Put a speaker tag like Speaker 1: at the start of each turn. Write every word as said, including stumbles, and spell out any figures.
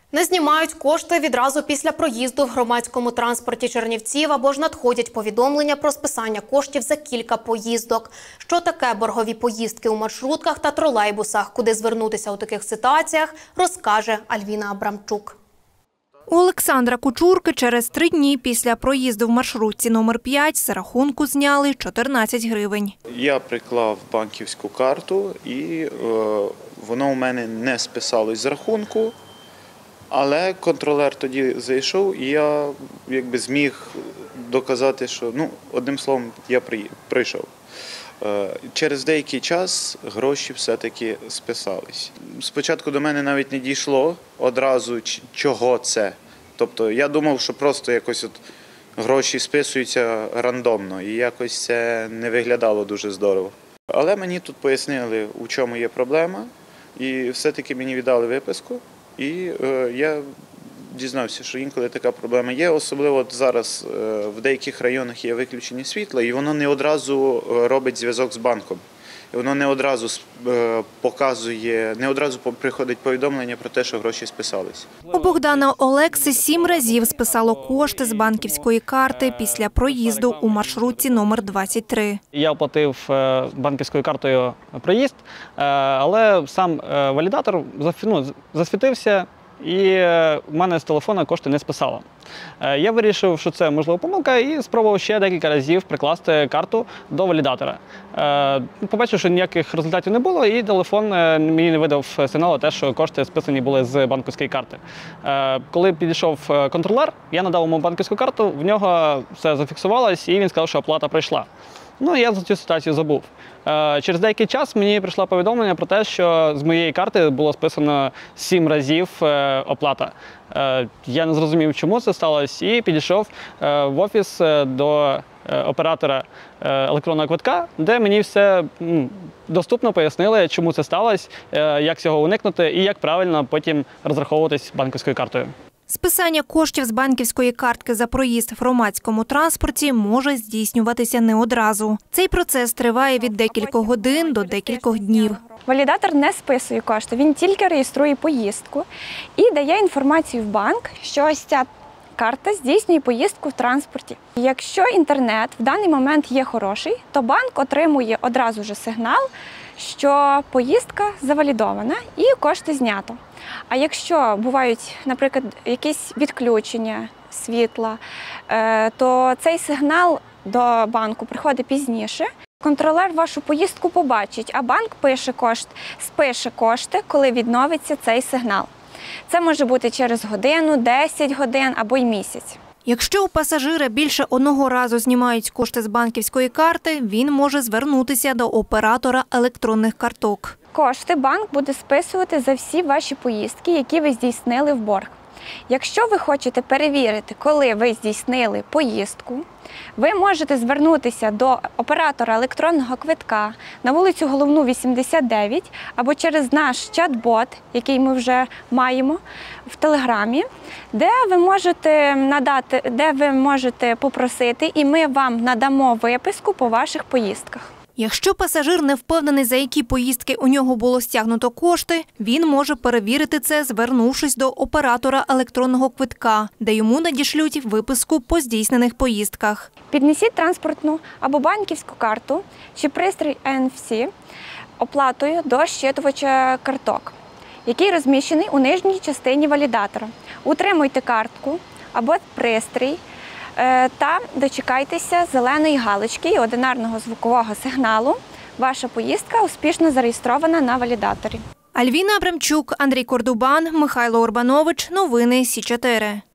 Speaker 1: Не знімають кошти відразу після проїзду в громадському транспорті Чернівців або ж надходять повідомлення про списання коштів за кілька поїздок. Що таке боргові поїздки у маршрутках та тролейбусах, куди звернутися у таких ситуаціях, розкаже Альвіна Абрамчук.
Speaker 2: У Олександра Кучурки через три дні після проїзду в маршрутці номер п'ять з рахунку зняли чотирнадцять гривень.
Speaker 3: Я приклав банківську карту і е, воно у мене не списалось з рахунку, але контролер тоді зайшов і я якби зміг доказати, що, ну, одним словом, я прийшов. Через деякий час гроші все-таки списались. Спочатку до мене навіть не дійшло одразу, чого це. Тобто я думав, що просто якось от гроші списуються рандомно і якось це не виглядало дуже здорово. Але мені тут пояснили, у чому є проблема, і все-таки мені віддали виписку. І е, я дізнався, що інколи така проблема є, особливо от зараз е, в деяких районах є виключення світла, і воно не одразу робить зв'язок з банком. І воно не одразу е, показує, не одразу приходить повідомлення про те, що гроші списались.
Speaker 2: У Богдана Олекси сім разів списало кошти з банківської карти після проїзду у маршрутці номер двадцять три.
Speaker 4: Я оплатив банківською картою проїзд, але сам валідатор ну, засвітився, і в мене з телефона кошти не списало. Я вирішив, що це, можливо, помилка, і спробував ще декілька разів прикласти карту до валідатора. Побачив, що ніяких результатів не було, і телефон мені не видав сигналу те, що кошти списані були з банківської карти. Коли підійшов контролер, я надав йому банківську карту, в нього все зафіксувалось, і він сказав, що оплата прийшла. Ну, я за цю ситуацію забув. Через деякий час мені прийшло повідомлення про те, що з моєї карти було списано сім разів оплата. Я не зрозумів, чому це сталося, і підійшов в офіс до оператора електронного квитка, де мені все доступно пояснили, чому це сталося, як цього уникнути і як правильно потім розраховуватись банківською картою.
Speaker 2: Списання коштів з банківської картки за проїзд в громадському транспорті може здійснюватися не одразу. Цей процес триває від декількох годин до декількох днів.
Speaker 5: Валідатор не списує кошти, він тільки реєструє поїздку і дає інформацію в банк, що ось ця карта здійснює поїздку в транспорті. Якщо інтернет в даний момент є хороший, то банк отримує одразу ж сигнал, що поїздка завалідована і кошти знято. А якщо бувають, наприклад, якісь відключення світла, то цей сигнал до банку приходить пізніше. Контролер вашу поїздку побачить, а банк пише кошти, спише кошти, коли відновиться цей сигнал. Це може бути через годину, десять годин або й місяць.
Speaker 2: Якщо у пасажира більше одного разу знімають кошти з банківської карти, він може звернутися до оператора електронних карток.
Speaker 5: Кошти банк буде списувати за всі ваші поїздки, які ви здійснили в борг. Якщо ви хочете перевірити, коли ви здійснили поїздку, ви можете звернутися до оператора електронного квитка на вулицю Головну, вісімдесят дев'ять, або через наш чат-бот, який ми вже маємо в Телеграмі, де ви можете надати, де ви можете попросити, і ми вам надамо виписку по ваших поїздках.
Speaker 2: Якщо пасажир не впевнений, за які поїздки у нього було стягнуто кошти, він може перевірити це, звернувшись до оператора електронного квитка, де йому надішлють виписку по здійснених поїздках.
Speaker 5: Піднесіть транспортну або банківську карту чи пристрій ен еф сі оплатою до щитувача карток, який розміщений у нижній частині валідатора. Утримуйте картку або пристрій та дочекайтеся зеленої галочки і одинарного звукового сигналу. Ваша поїздка успішно зареєстрована на валідаторі.
Speaker 2: Альвіна Абрамчук, Андрій Кордубан, Михайло Урбанович. Новини Сі чотири.